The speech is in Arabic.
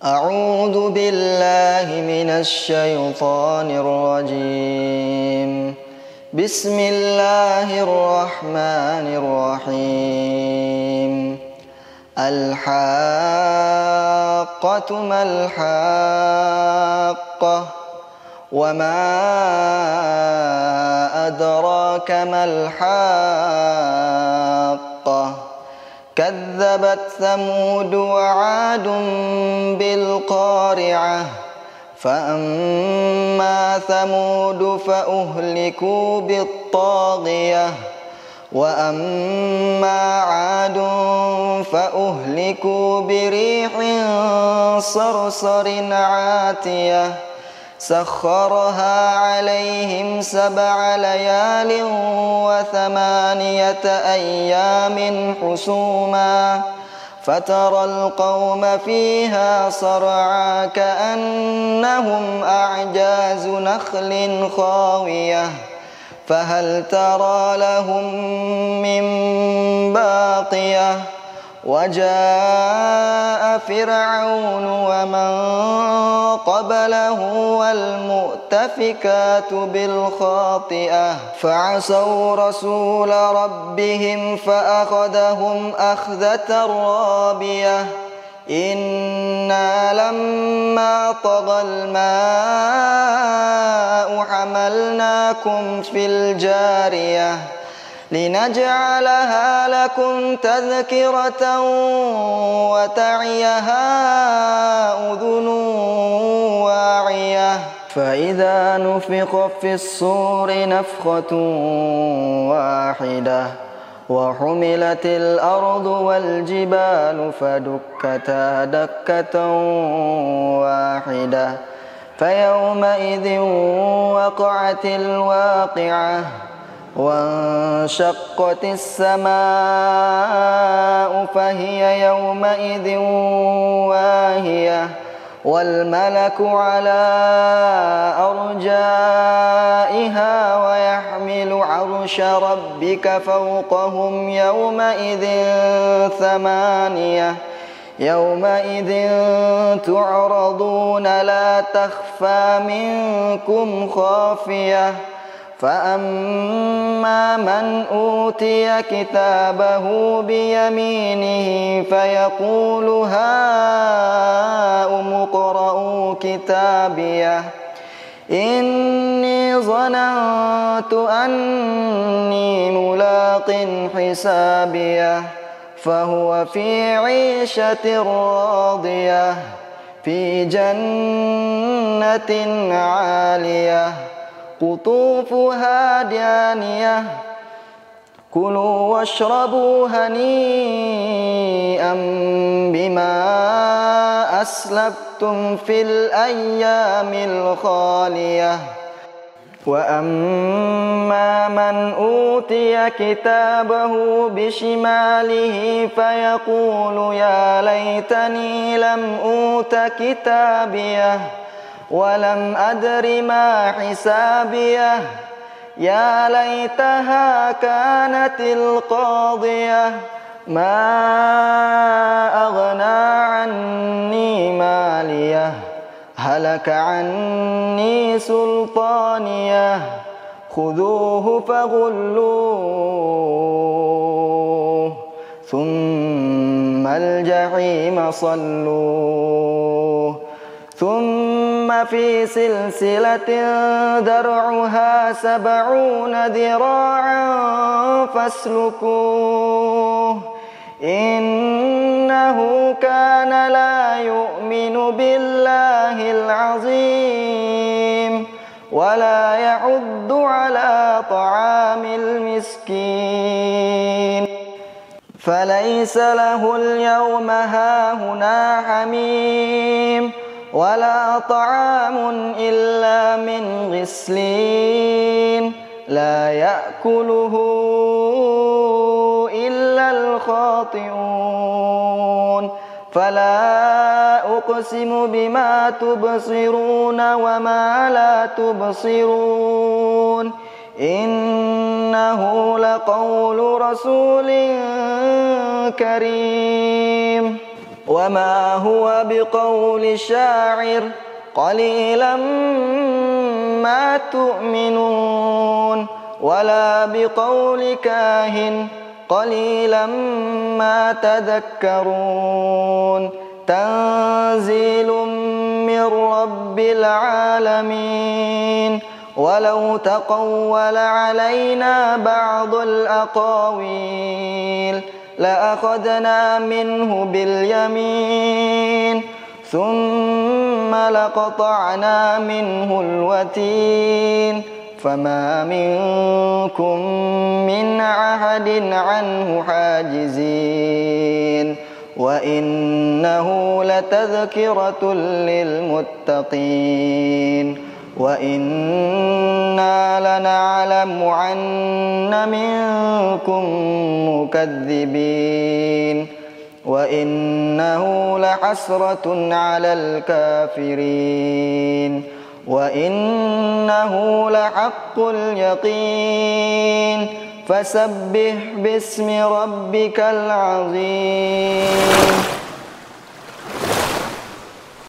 أعوذ بالله من الشيطان الرجيم. بسم الله الرحمن الرحيم. الحاقة ما الحاقة وما أدراك ما الحاقة كذبت ثمود وعاد بالقارعة فأما ثمود فأهلكوا بالطاغية وأما عاد فأهلكوا بريح صرصر عاتية سخرها عليهم 7 ليال و8 أيام حسوما فترى القوم فيها صرعى كأنهم أعجاز نخل خاوية فهل ترى لهم من باقية وجاء فرعون ومن قبله والمؤتفكات بالخاطئة فعصوا رسول ربهم فأخذهم أخذة رابية إنا لما طغى الماء حملناكم في الجارية لنجعلها لكم تذكرة وتعيها أذن واعية فإذا نفخ في الصور نفخة واحدة وحملت الأرض والجبال فدكتا دكة واحدة فيومئذ وقعت الواقعة وانشقت السماء فهي يومئذ واهية والملك على أرجائها ويحمل عرش ربك فوقهم يومئذ 8 يومئذ تعرضون لا تخفى منكم خافية فأما من أوتي كتابه بيمينه فيقول هاؤم اقرءوا كتابيه إني ظننت أني ملاق حسابيه فهو في عيشة راضية في جنة عالية قطوفها دانية كلوا واشربوا هنيئا بما أسلفتم في الأيام الخالية وأما من أوتي كتابه بشماله فيقول يا ليتني لم أوت كتابيه ولم أدر ما حسابيه يا ليتها كانت القاضية ما أغنى عني ماليه هلك عني سلطانيه خذوه فغلوه ثم الجحيم صلوه ثم في سلسلة درعها 70 ذراعا فاسلكوه إنه كان لا يؤمن بالله العظيم ولا يحض على طعام المسكين فليس له اليوم هاهنا حميم ولا طعام إلا من غسلين لا يأكله إلا الخاطئون فلا أقسم بما تبصرون وما لا تبصرون إنه لقول رسول كريم وما هو بقول شاعر قليلا ما تؤمنون ولا بقول كاهن قليلا ما تذكرون تنزيل من رب العالمين ولو تقول علينا بعض الأقاويل لأخذنا منه باليمين ثم لقطعنا منه الوتين فما منكم من أحد عنه حاجزين وإنه لتذكرة للمتقين وإنا لنعلم أن منكم مكذبين وإنه لحسرة على الكافرين وإنه لحق اليقين فسبح باسم ربك العظيم.